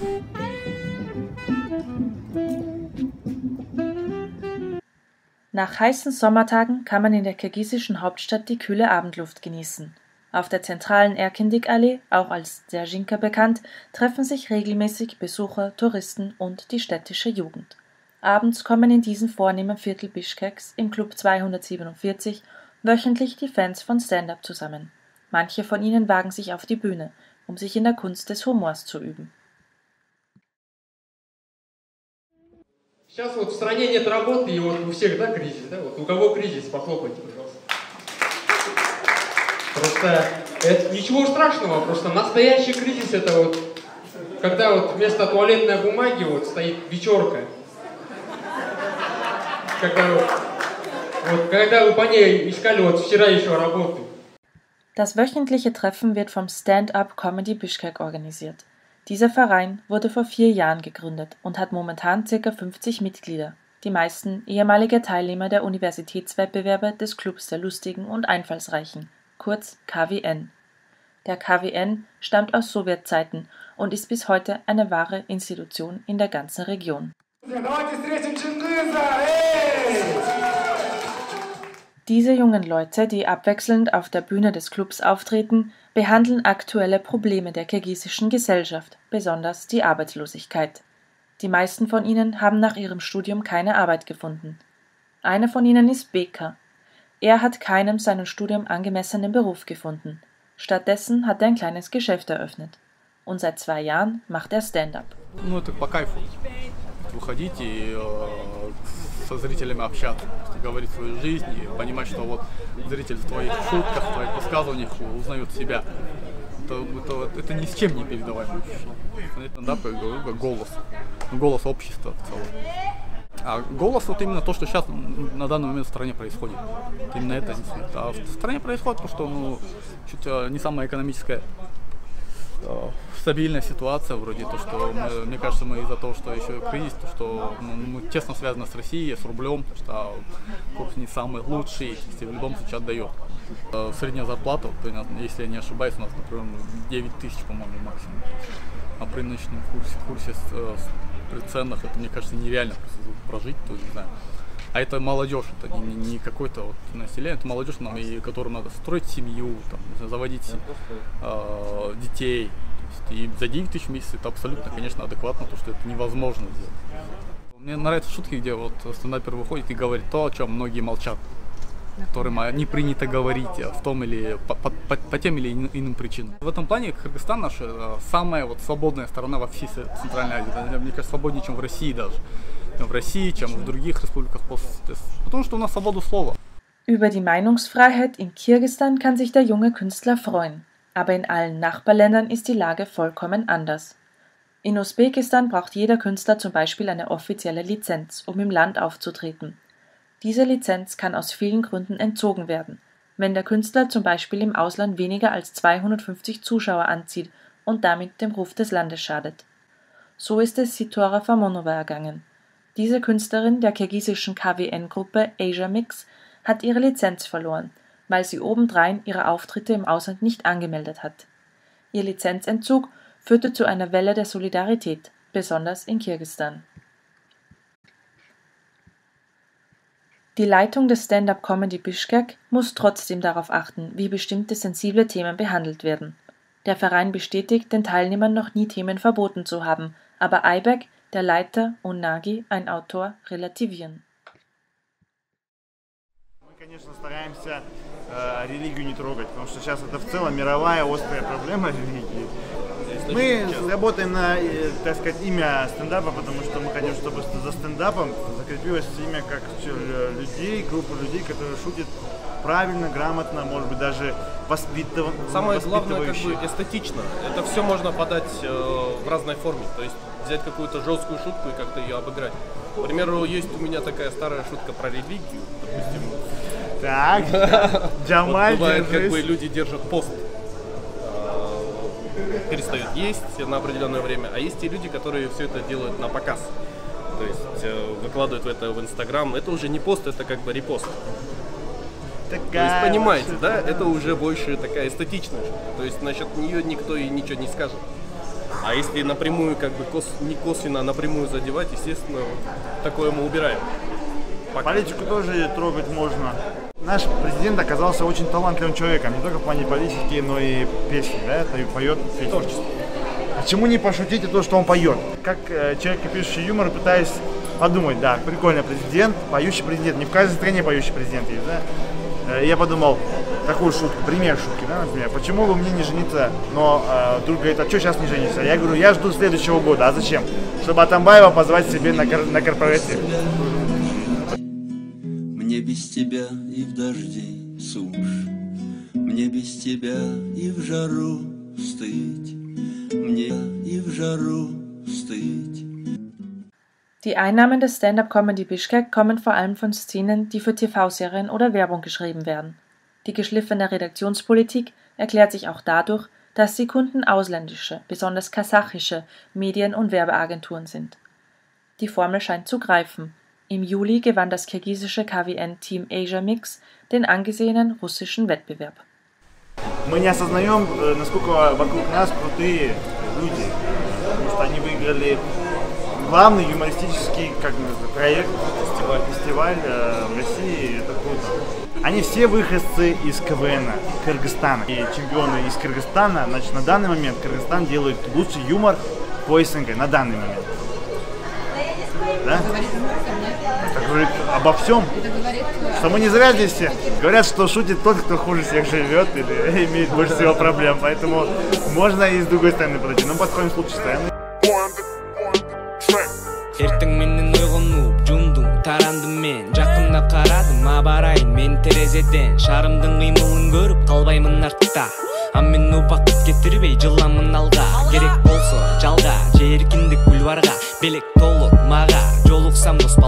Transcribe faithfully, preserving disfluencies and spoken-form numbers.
Nach heißen Sommertagen kann man in der kirgisischen Hauptstadt die kühle Abendluft genießen. Auf der zentralen Erkindik-Allee, auch als Dzerzhinka bekannt, treffen sich regelmäßig Besucher, Touristen und die städtische Jugend. Abends kommen in diesem vornehmen Viertel Bischkeks im Club zweihundertsiebenundvierzig wöchentlich die Fans von Stand-up zusammen. Manche von ihnen wagen sich auf die Bühne, um sich in der Kunst des Humors zu üben. Сейчас вот в стране нет работы, и вот у всех, да, кризис, да? Вот у кого кризис, похлопайте, пожалуйста. Просто это ничего страшного, просто настоящий кризис это вот, когда вот вместо туалетной бумаги вот стоит вечерка. Когда, вот, когда вы по ней искали вот вчера еще работу. Das wöchentliche Treffen wird vom Stand-up Comedy Bischkek organisiert. Dieser Verein wurde vor vier Jahren gegründet und hat momentan ca. fünfzig Mitglieder, die meisten ehemalige Teilnehmer der Universitätswettbewerbe des Clubs der Lustigen und Einfallsreichen, kurz K W N. Der K W N stammt aus Sowjetzeiten und ist bis heute eine wahre Institution in der ganzen Region. Diese jungen Leute, die abwechselnd auf der Bühne des Clubs auftreten, behandeln aktuelle Probleme der kirgisischen Gesellschaft, besonders die Arbeitslosigkeit. Die meisten von ihnen haben nach ihrem Studium keine Arbeit gefunden. Einer von ihnen ist Beka. Er hat keinem seinem Studium angemessenen Beruf gefunden. Stattdessen hat er ein kleines Geschäft eröffnet. Und seit zwei Jahren macht er Stand-up. Ну, это по кайфу. Выходить и э, со зрителями общаться, говорить свою жизнь и понимать, что вот зритель в твоих шутках, в твоих высказываниях узнает себя. Это, это, это ни с чем не передаваемое ощущение. Стендап, я говорю, как голос. Голос общества в целом. А голос вот именно то, что сейчас на данный момент в стране происходит. Именно это. А в стране происходит то, что ну, чуть не самая экономическая стабильная ситуация, вроде то, что мы, мне кажется, мы из-за того, что еще кризис, то, что ну, мы тесно связаны с Россией, с рублем, что курс не самый лучший, если в любом случае отдает. Средняя зарплата, если я не ошибаюсь, у нас, например, девять тысяч, по-моему, максимум. А при нынешнем курсе, курсе при ценах, это, мне кажется, нереально прожить, то не знаю. А это молодежь, это не, не какой-то вот население, это молодежь, нам, и, которым надо строить семью, там, заводить э, детей. И за девять тысяч в месяц это абсолютно, конечно, адекватно, потому что это невозможно сделать. Мне нравятся шутки, где вот стендапер выходит и говорит то, о чем многие молчат, которым не принято говорить в том или по, по, по, по тем или иным причинам. В этом плане Кыргызстан наша самая вот свободная страна во всей Центральной Азии. Мне кажется, свободнее, чем в России даже. В России, чем в других республиках постсоветского. Потому что у нас свобода слова. Über die Meinungsfreiheit in Kirgisistan kann sich der junge Künstler freuen. Aber in allen Nachbarländern ist die Lage vollkommen anders. In Usbekistan braucht jeder Künstler zum Beispiel eine offizielle Lizenz, um im Land aufzutreten. Diese Lizenz kann aus vielen Gründen entzogen werden, wenn der Künstler zum Beispiel im Ausland weniger als zweihundertfünfzig Zuschauer anzieht und damit dem Ruf des Landes schadet. So ist es Sitora Famonova ergangen. Diese Künstlerin der kirgisischen K W N-Gruppe Asia Mix hat ihre Lizenz verloren, weil sie obendrein ihre Auftritte im Ausland nicht angemeldet hat. Ihr Lizenzentzug führte zu einer Welle der Solidarität, besonders in Kirgisistan. Die Leitung des Stand-up Comedy Bischkek muss trotzdem darauf achten, wie bestimmte sensible Themen behandelt werden. Der Verein bestätigt, den Teilnehmern noch nie Themen verboten zu haben, aber Aybek, der Leiter, und Nagi, ein Autor, relativieren. Мы, конечно, стараемся э, религию не трогать, потому что сейчас это в целом мировая острая проблема религии. Мы работаем на, так сказать, имя стендапа, потому что мы хотим, чтобы за стендапом закрепилось имя как людей, группа людей, которые шутят правильно, грамотно, может быть, даже воспитывающе. Самое главное, как бы эстетично. Это все можно подать э, в разной форме. То есть взять какую-то жесткую шутку и как-то ее обыграть. К примеру, есть у меня такая старая шутка про религию, допустим. Так, Джамаль, вот бывает, как бы люди держат пост, перестают есть на определенное время, а есть и люди, которые все это делают на показ. То есть э, выкладывают это в Инстаграм. Это уже не пост, это как бы репост. Такая То есть, понимаете, да? Это уже больше такая эстетичная шутка. То есть насчет нее никто и ничего не скажет. А если напрямую, как бы кос, не косвенно, а напрямую задевать, естественно, такое мы убираем. Пока. Политику тоже трогать можно. Наш президент оказался очень талантливым человеком, не только в плане политики, но и песни, да, это и поет творчество. Почему не пошутить о том, что он поет? Как э, человек, пишущий юмор, пытаюсь подумать, да, прикольно, президент, поющий президент, не в каждой стране поющий президент есть, да? Э, я подумал, такую шутку, пример шутки, да, например, почему бы мне не жениться, но э, друг говорит, а что сейчас не жениться? Я говорю, я жду следующего года, а зачем? Чтобы Атамбаева позвать себе на, кор- на корпоратив. Мне без тебя и в дожди сушь, мне без тебя и в жару стыть, мне и в жару стыть. Die Einnahmen des Stand-Up-Comedy Bishkek kommen vor allem von Szenen, die für T V-Serien oder Werbung geschrieben werden. Die geschliffene Redaktionspolitik erklärt sich auch dadurch, dass die Kunden ausländische, besonders kasachische Medien- und Werbeagenturen sind. Die Formel scheint zu greifen. Im Juli gewann das kirgisische K W N Team Asia Mix den angesehenen russischen Wettbewerb. Мы не осознаем, насколько вокруг нас крутые люди, потому что они выиграли главный юмористический как проект, фестиваль, фестиваль в России, это круто. Они все выходцы из КВН Кыргызстана. И чемпионы из Кыргызстана, значит, на данный момент Кыргызстан делает лучший юмор по СНГ, на данный момент. Да? Это говорит обо всем. Что мы не зря здесь все. Говорят, что шутит тот, кто хуже всех живет или имеет больше всего проблем. Поэтому можно и с другой стороны подойти. Но подходим с лучшей стороны. Эртең менен ойгонуп жумдум тарандым мен жакында карадым абарайын мен терезеден шарымдын кыймылын көрүп калбаймын артта а мен убакыт кетирбей жыламын алга керек болсо жалга же эркиндик бульварга белек толот мага жолуксам дос